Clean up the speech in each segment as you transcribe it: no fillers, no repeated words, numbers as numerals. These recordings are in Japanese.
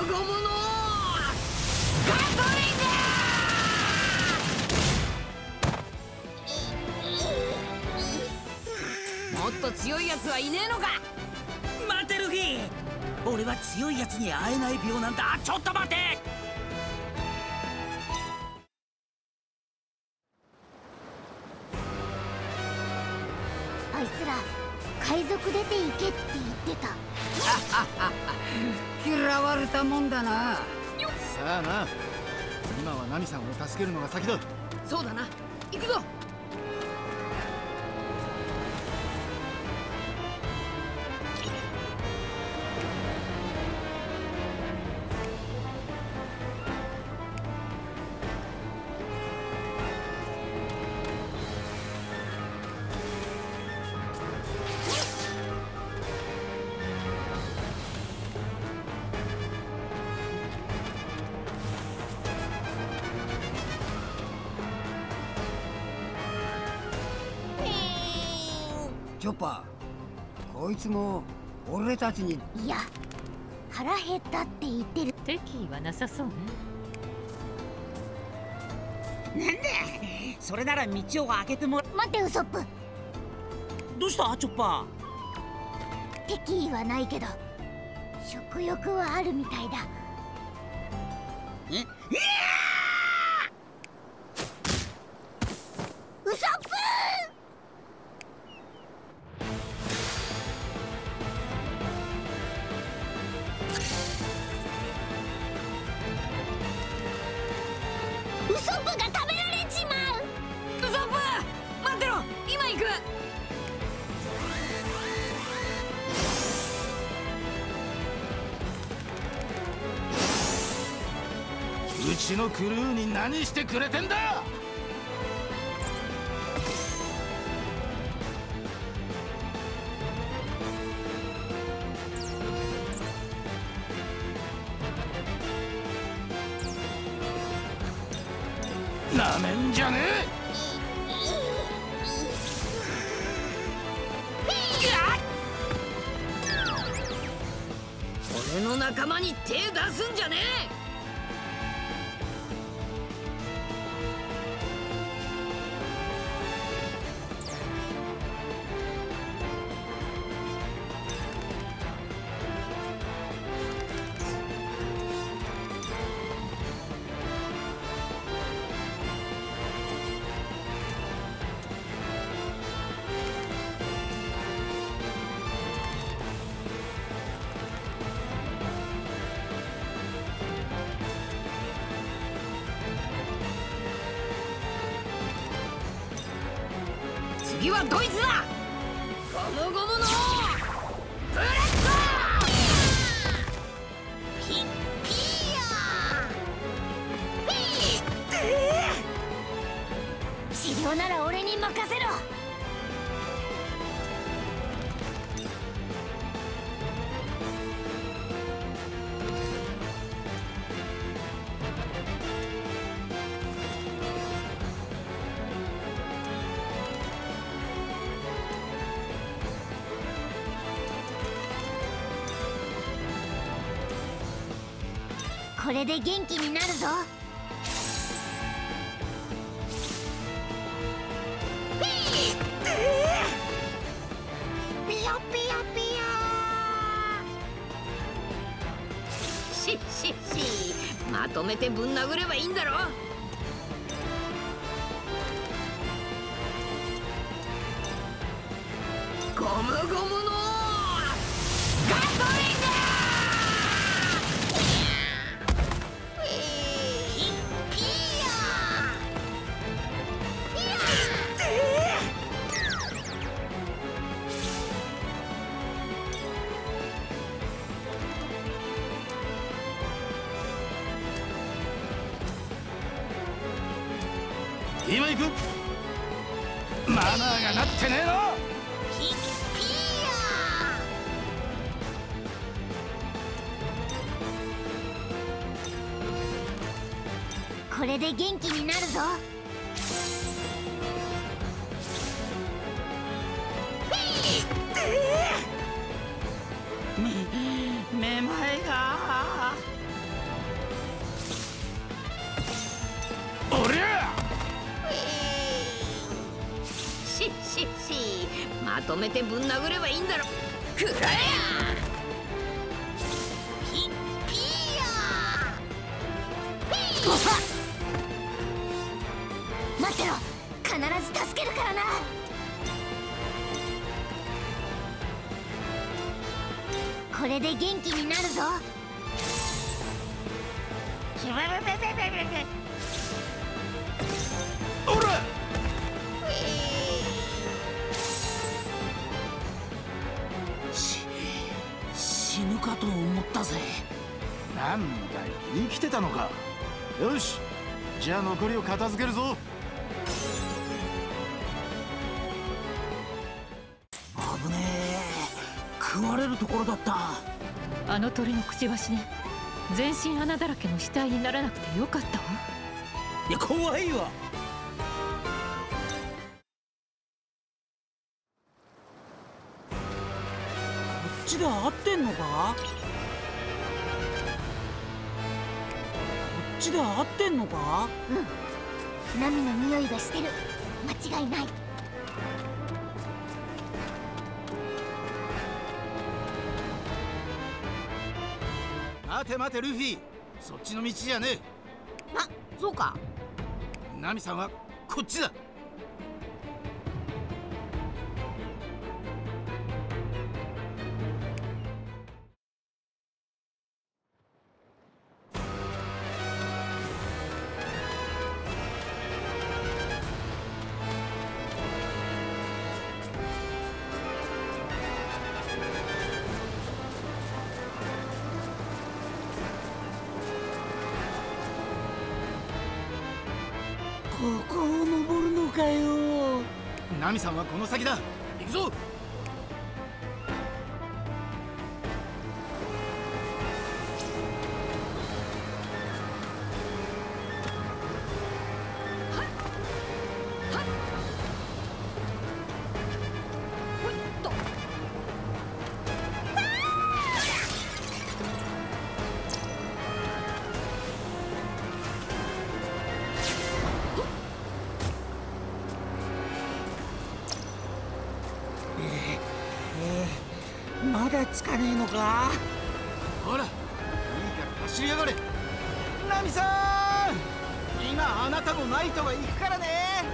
ゴムのガトリンだ。もっと強いやつはいねえのか。 待てルフィ、俺は強いやつに会えない病なんだ。ちょっと待て。 あいつら海賊出て行けって言ってた。 嫌われたもんだな。 さあな、今はナミさんを助けるのが先だ。 そうだな、行くぞ。 チョッパー、こいつも俺たちに。 いや、腹減ったって言ってる。 敵意はなさそうね。 なんだ、それなら道を開けてもら。 待ってウソップ、 どうしたチョッパ敵意はないけど食欲はあるみたいだ。 ー。え、 ウソップウソップが食べられちまう。 ウソップ、待ってろ、今行く。 うちのクルーに何してくれてんだ。なめんじゃねえ。 俺の仲間に手出すんじゃねえ。次はドイツだ。ゴムゴムのブレッド。 ピッピーヤー。治療なら俺に任せろ。これで元気になるぞ。ピヨピヨピヨしまとめてぶん殴ればいいんだろ。ゴムゴムのガトリンだ。 今行く。マナーがなってねえの。 ピッピーヤー。これで元気になるぞ。 めまいが。 まとめてぶん殴ればいいんだろ。くらえやピッピーヤーピー。 待ってろ、必ず助けるからな。これで元気になるぞ。 おら死ぬかと思ったぜ。 なんだよ、生きてたのか。よし、じゃあ残りを片付けるぞ。 危ねえ、食われるところだった。 あの鳥のくちばしで全身穴だらけの死体にならなくてよかったわ。 いや怖いわ。こっちで合ってんのか？こっちで合ってんのか？ うん、ナミの匂いがしてる。間違いない。 待て待てルフィ、そっちの道じゃねあ、そうか。 え。ナミさんはこっちだ。 ここを登るのかよ。 ナミさんはこの先だ。行くぞ。 まだつかねえのか？ ほら、いいから走りやがれ。ナミさん、今あなたのナイトが行くからね。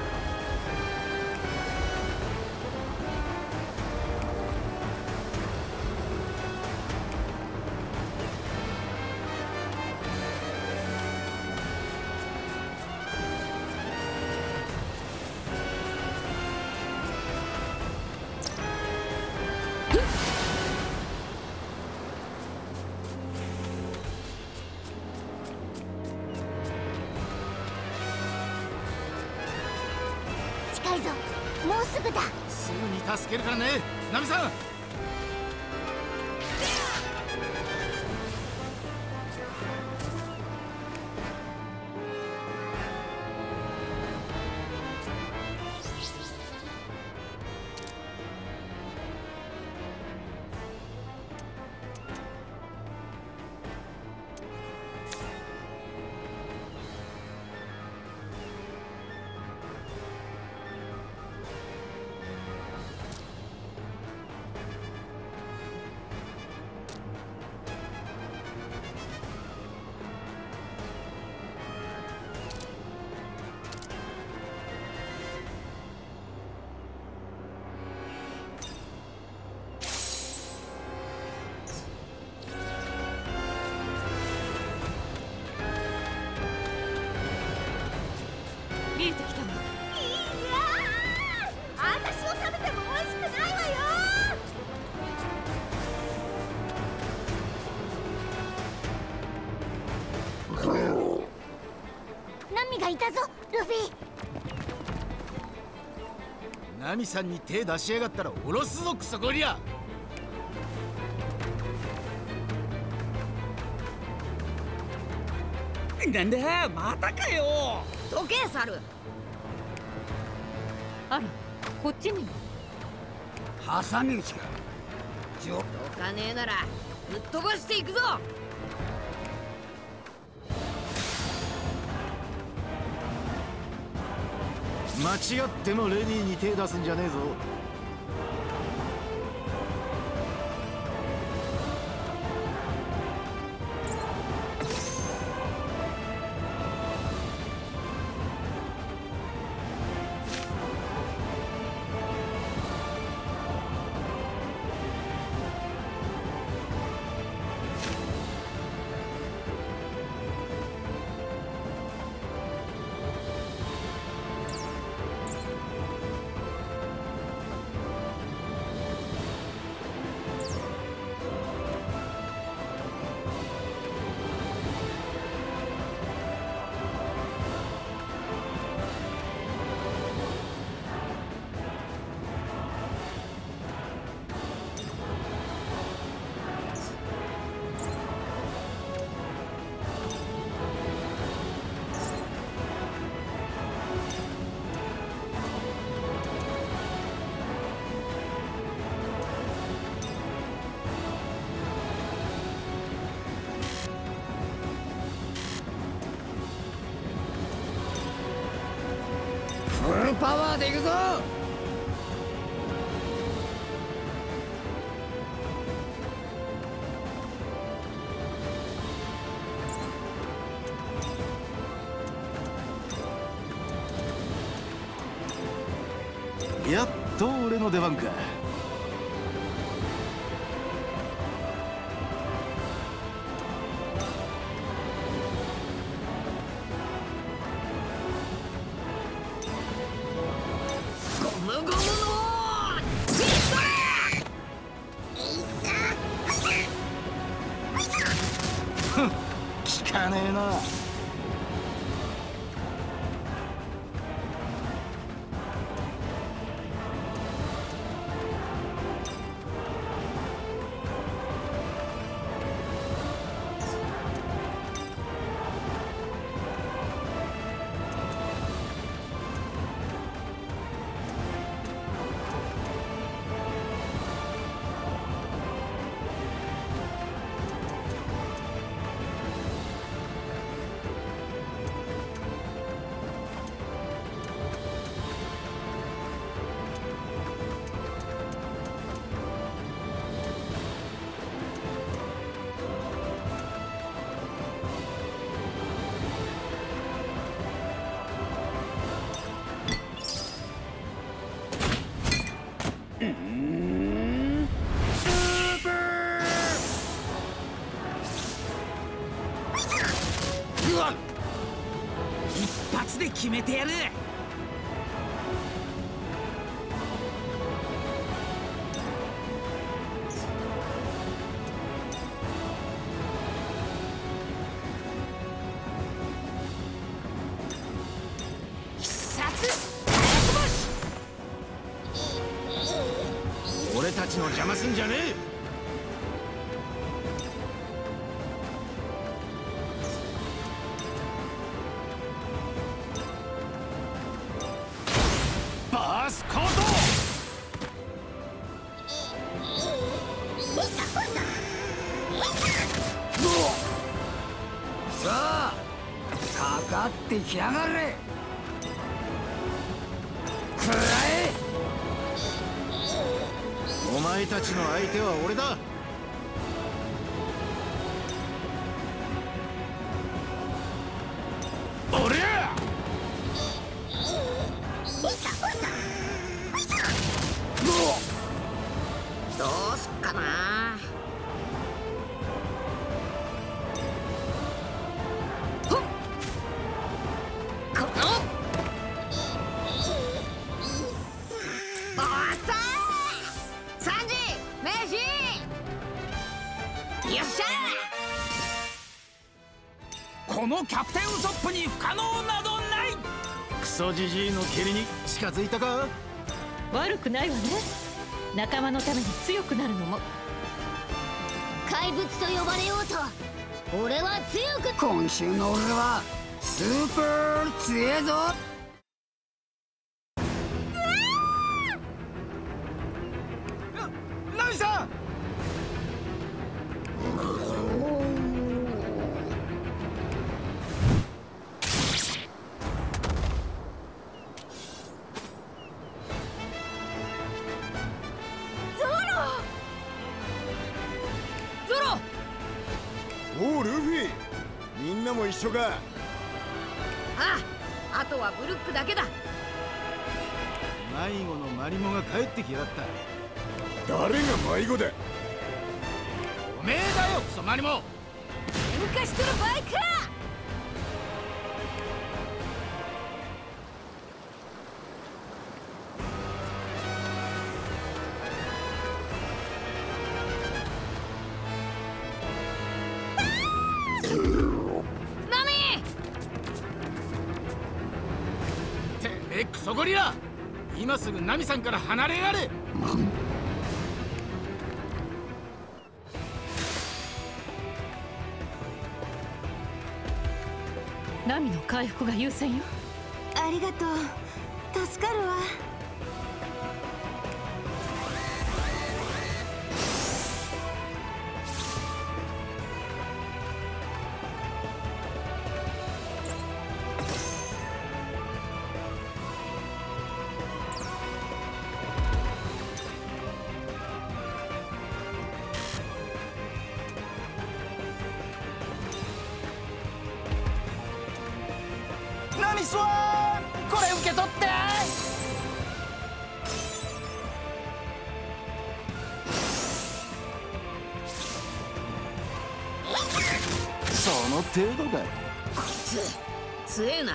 近いぞ、もうすぐだ。 すぐに助けるからね、ナミさん。 見えてきたわ。 いやー、私を食べても美味しくないわよ。ナミがいたぞ、ルフィ。 ナミさんに手出しやがったら下ろすぞ、クソゴリラ。 なんだ、またかよ。 どけ猿。 あら、こっちにも。 挟み撃ちか。 どかねえならぶっ飛ばしていくぞ。 間違ってもレディーに手出すんじゃねえぞ。 フルパワーでいくぞ。 やっと俺の出番か。 ゴムゴムのピストル。 聞かねえな。 一発で決めてやる。必殺俺たちの邪魔すんじゃねえ。バースコート。 さあかかってきやがれ。くらえ。 お前たちの相手は俺だ。おりゃ。 どうすっかな。ほっこのおっとサンジメシよっしゃ。 このキャプテンウソップに不可能などない。 クソジジイの蹴りに近づいたか。 悪くないわね。仲間のために強くなるのも。 怪物と呼ばれようと俺は強く。 今週の俺はスーパー強えぞ。 ナミさん。 おうルフィ、みんなも一緒か。 あとはブルックだけだ。 迷子のマリモが帰ってきやがった。 誰が迷子だ。 おめえだよクソマリモ。 喧嘩しとる場合か。ナミてめえクソゴリラ、今すぐナミさんから離れやれ。 ナミの回復が優先よ。 ありがとう。助かるわ。 スワン、これ受け取って。その程度だよ。 こいつ強えな。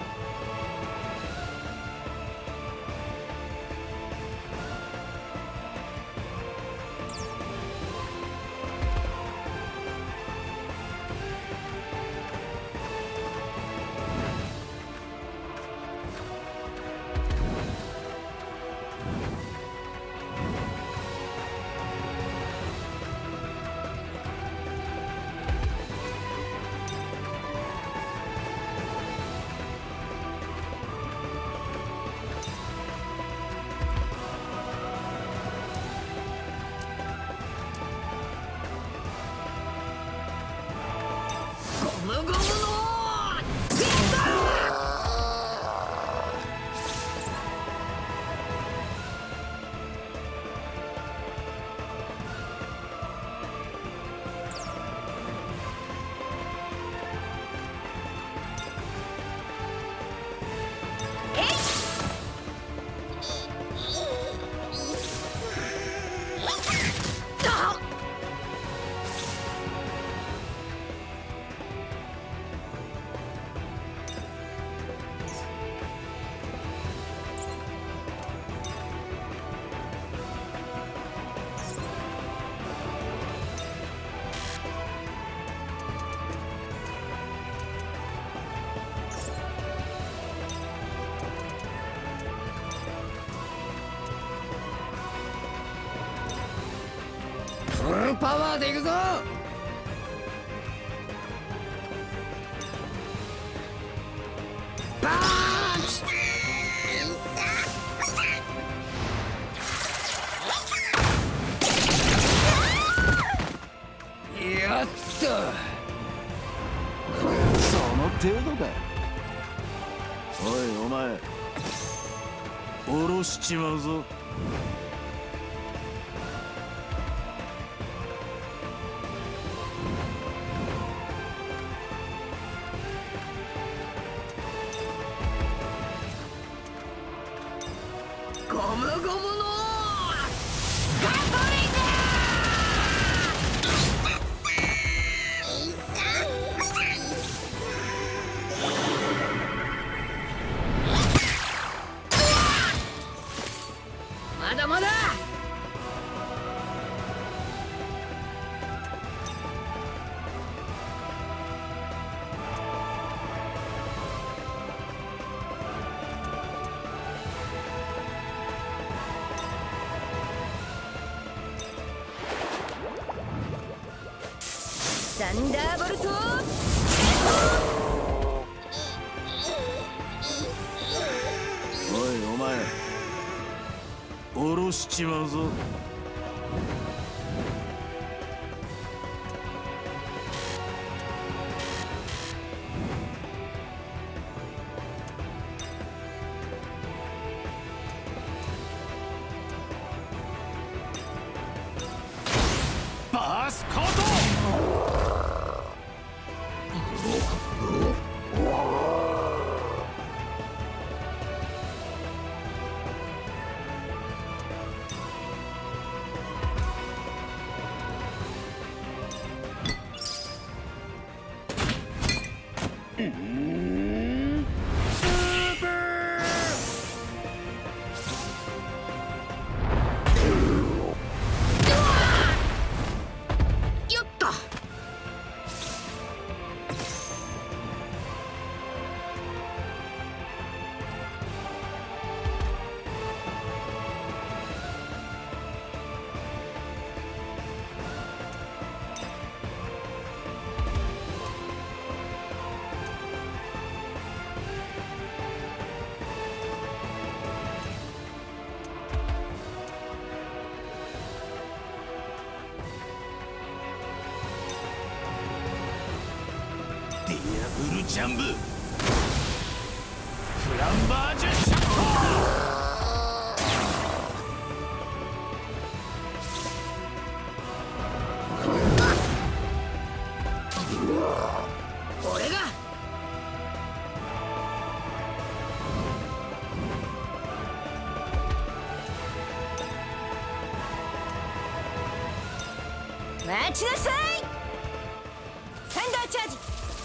ゴムゴムのゲッフルパワーでいくぞ。バーンチ。やった。 その程度だよ。おいお前、下ろしちまうぞ。 ゴムゴムのガトリング。まだまだ。サンダーボルト。 おいお前、下ろしちまうぞ。バースコート。 よっと。 ディアブルジャンブ、フランバージュシャット。 俺が。 待ちなさい。サンダーチャージ。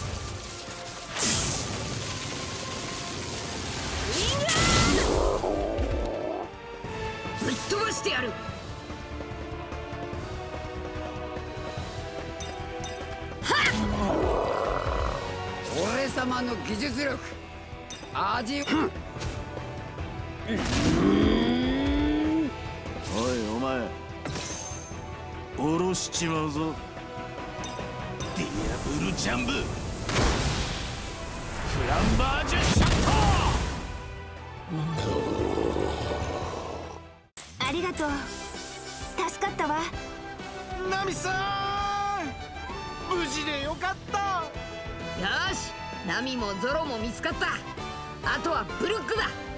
ウィングアーム。ぶっ飛ばしてやる。 俺様の技術力味おいお前下ろしちまうぞ。ディアブルジャンブフランバージュシャット。 ありがとう。助かったわ。 ナミさん無事でよかった。 よし、ナミもゾロも見つかった。あとはブルックだ。